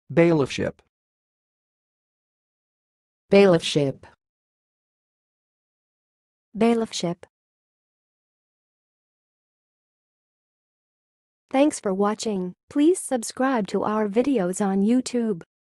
Bailiffship. Bailiffship. Bailiffship. Thanks for watching. Please subscribe to our videos on YouTube.